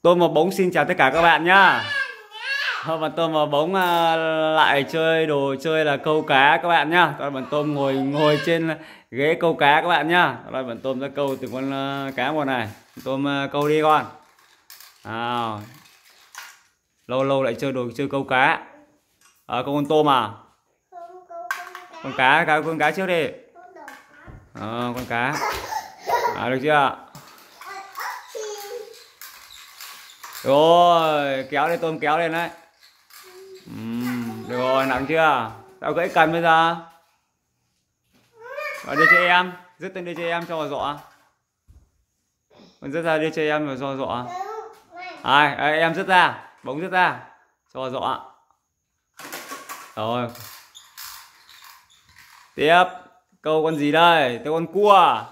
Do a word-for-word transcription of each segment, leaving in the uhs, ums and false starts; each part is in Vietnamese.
Tôm và Bống xin chào tất cả các bạn nhá. Hôm nay Tôm và Bống lại chơi đồ chơi là câu cá các bạn nhá. Tôi bọn Tôm ngồi ngồi trên ghế câu cá các bạn nhá. Rồi bọn Tôm ra câu từng con cá một này. Tôm câu đi con. À, lâu lâu lại chơi đồ chơi câu cá. À, câu con tôm à? Con cá, cá con cá trước đi. À, con cá. À, được chưa? Rồi, kéo lên Tôm, kéo lên đấy. Uhm, được rồi, nặng chưa? Tao gãy cần bây giờ. Rồi đưa cho em, dứt tên đưa cho em cho vào dọ. Con dứt ra đưa cho em vào cho dọ. Ai, à, em dứt ra, Bống dứt ra cho vào dọ. Rồi. Tiếp, câu con gì đây? Câu con cua.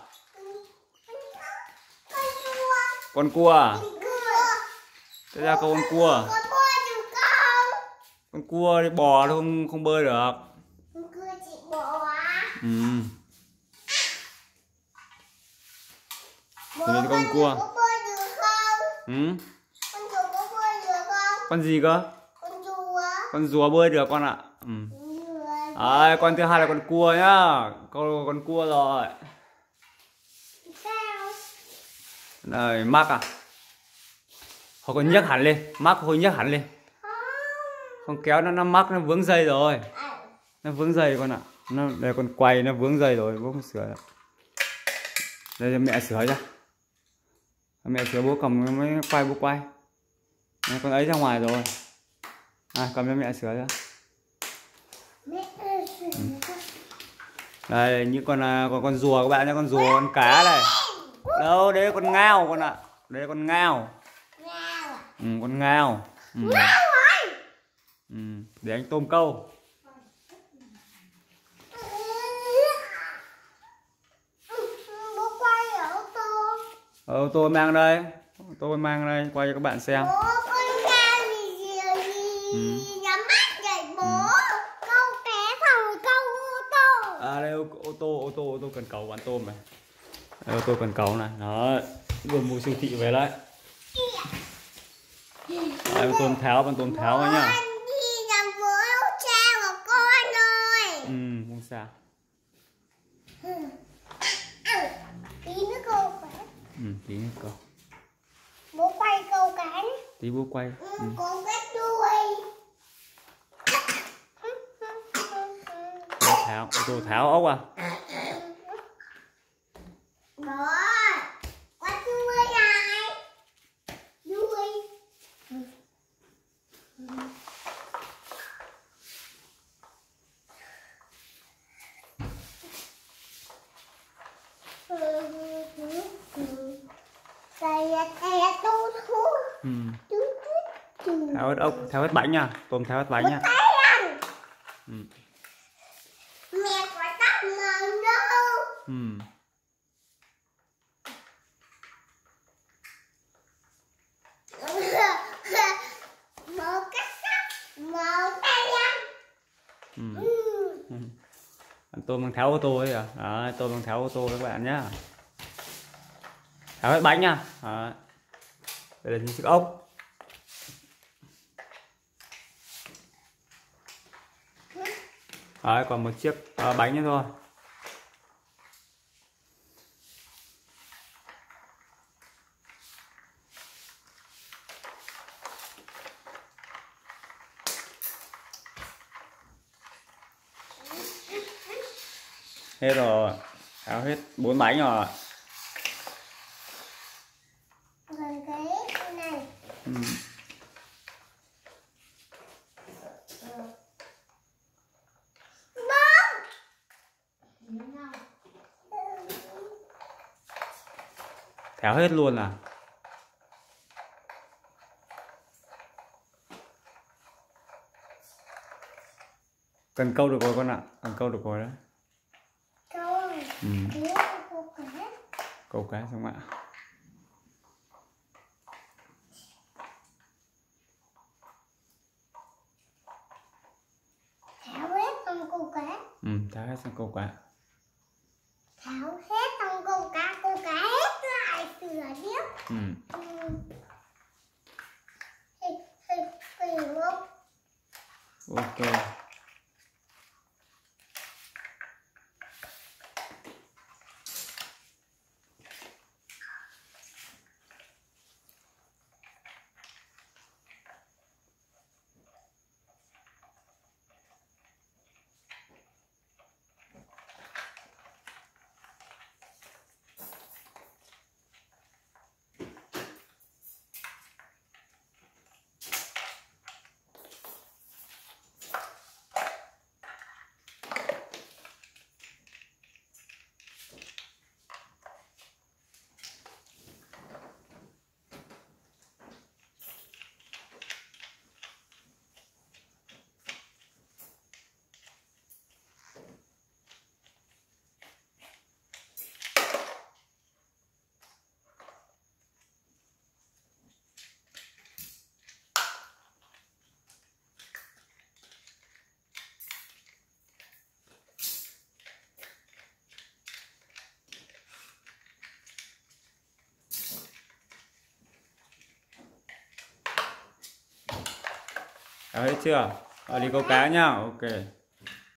Con cua. Thế ra câu con cua. Con cua thì bò nó không không bơi được. Con cua chị bò à? Ừ. Thì con cua. Có bơi được không? Ừ. Con rùa có bơi được không? Con gì cơ? Con rùa. Con rùa bơi được con ạ. Ừ. Đấy, con thứ hai là con cua nhá. Con con cua rồi. Sao? Này, mắc à? Thôi con nhấc hẳn lên, mắc thôi nhấc hẳn lên. Con kéo nó nó mắc nó vướng dây rồi. Nó vướng dây con ạ. Nó đây con quay nó vướng dây rồi, bố không sửa được. Đây mẹ sửa cho. Mẹ sửa bố cầm mới quay bố quay. Đây, con ấy ra ngoài rồi. À, cầm cho mẹ sửa cho. Ừ. Đây những con con con rùa các bạn nhé, con rùa con cá này. Đâu đấy con ngao con ạ. Đây con ngao. Ừ, con ngao. Ừ. Ừ, để anh Tôm câu. Bố quay ở ô tô. Ờ, ô tô mang đây. Ô tô mang đây, quay cho các bạn xem. Bố con ngao gì gì gì Ừ. nhắm mắt vậy bố. Ừ. Câu cá xong rồi câu ô tô. À đây ô, ô tô, ô tô, ô tô cần cầu bạn Tôm này. Đây, ô tô cần cầu này. Đó, vừa mua siêu thị về đấy. Đây, bạn Tôm tháo, bạn Tôm tháo ấy nhá. Đi làm với cha và con ơi. Ừ, không sao. Tí nữa câu cá. Ừ, tí nữa câu. Bố quay câu cá nhé. Tí bố quay. Ừ, Ừ. có cái đuôi. Tháo, ô tô tháo ốc à? Đó. Có đuôi này. Đuôi. Đây là tô thu. Ừ. Tháo hết ốc, tháo hết bánh nha. Tôm tháo hết bánh nha. Ừ. Mẹ có tóc ngần đâu. Ừ. Mở cắt sắt, mở tay ăn. Ừ. Ừ. Tôm đang tháo ô tô ấy à? Đó, Tôm đang tháo ô tô các bạn nhá. Tháo hết bánh nha. Đó. Đây là những chiếc ốc. Đấy, còn một chiếc uh, bánh nữa thôi. Hết rồi. Tháo hết bốn bánh rồi. Còn cái này. Ừ. Tháo hết luôn à? Cần câu được rồi con ạ. Cần câu được rồi đấy. Câu. Ừ. Câu cá. Câu cá xong ạ. Tháo hết xong câu cá. Ừ, tháo hết xong câu cá. Tháo hết xong câu cá, câu cá hết lại sửa tiếp. Ừ. Ừ. Ok. Đấy chưa? Ở đi câu cá nhá. Ok.